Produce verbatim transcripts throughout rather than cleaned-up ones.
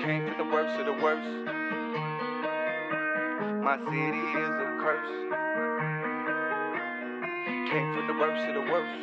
Came from the worst of the worst. My city is a curse. Came from the worst of the worst.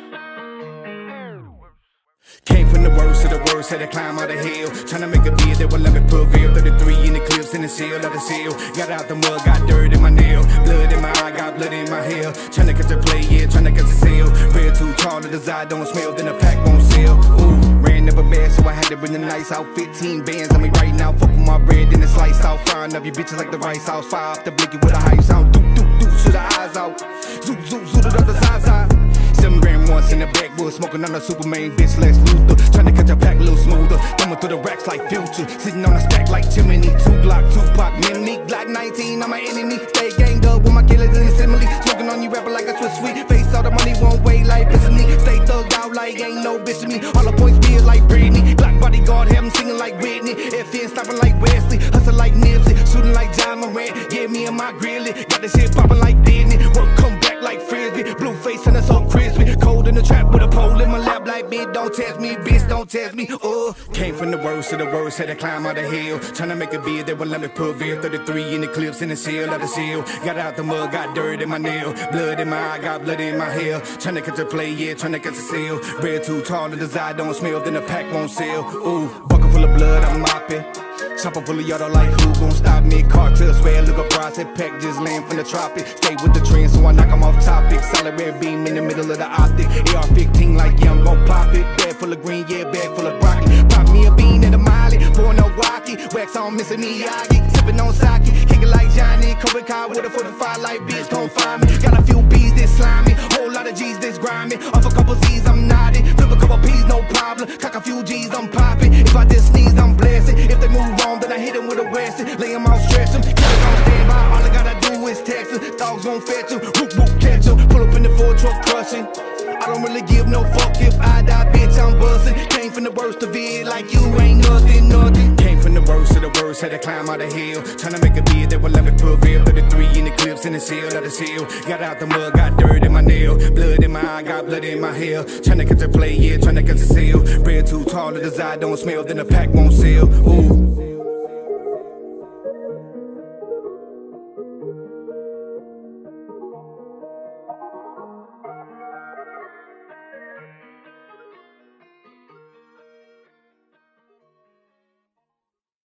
Came from the worst of the worst, had to climb out the hill. Tryna make a bid that would let me prevail. thirty-three in the clips, in the seal of the seal. Got out the mud, got dirt in my nail. Blood in my eye, got blood in my hair. Tryna catch a play, yeah, tryna catch a sale. Red too tall, the desire don't smell, then the pack won't sell. Ooh, ran never bad, so I had to bring the nice out. fifteen bands on me right now, fuck with my bread, then the slice out. Frying up you bitches like the rice house. Fire off the blicky with a hype sound. Doop, doop, doop, shoot the eyes out. Zoop, zoop, zoop, the other side, side. Seven grand once in the backwood, smoking on a Superman, bitch, Lex Luthor. Tryna catch a pack a little smoother, thumbing through the racks like Future. Sitting on a stack like chimney, two Glock, Tupac, Mini, Glock nineteen, I'm my enemy. Stay ganged up with my killers in the simile. Smoking on you rapper like a Swiss sweet. Face all the money, won't wait like Destiny. Stay thugged out like ain't no bitch to me. All the points be like Britney. Glock bodyguard, have 'em singing like Whitney. F N stopping like Wesley, hustle like Nipsey, shooting like John Moran. Yeah, me and my grilly, got this shit popping like Disney. Work come back like Frisbee, blue face and it's so crispy. Cold in the trap with a pole in my lap like bitch, don't test me, bitch, don't test me. Uh, came from the worst of the worst, had to climb out the hill. Tryna make a bid that would let me prevail. thirty-three in the clips, in the seal of the seal. Got out the mud, got dirt in my nail. Blood in my eye, got blood in my hair. Tryna catch a play, yeah, tryna catch a sale. Red too tall, the desire don't smell, then the pack won't sell. Ooh, bucket full of blood, I'm mopping. Chopper full of y'all don't like who gon' stop me. Cartel swear, look up bras, that pack just land from the tropic. Stay with the trend, so I knock 'em off topic. Solid red beam in the middle of the optic. A R fifteen like yeah, I'm gon' pop it. Bag full of green, yeah, bag full of broccoli. Pop me a bean and a miley, pour no walkie. Wax on Mister Miyagi, sippin' on sake. Kick it like Johnny, Kobe Kai with a forty-five like bitch, don't find me. Got a few B's this slimy, whole lot of G's this grimy. Off a couple Z's, I'm nodding. Flip a couple P's, no problem. Cock a few G's, I'm popping. If I just sneeze, I'm blessing. If they move wrong, then I hit him with a Weston. Lay him out, stretch him. Killers on standby, all I gotta do is text him. Dogs gon' fetch him, whoop whoop catch him. Pull up in the Ford truck crushing. I don't really give no fuck if I die, bitch, I'm bustin'. Came from the worst of it, like you ain't nothing, nothing. Came from the worst of the worst, had to climb out the hill. Tryna make a bid that would let me prevail. thirty-three in the clips, in the seal of the seal. Got out the mud, got dirt in my nail. Blood in my eye, got blood in my hair. Tryna catch a play, yeah, tryna catch a sale. Red too tall, the desire don't smell, then the pack won't sell. Ooh.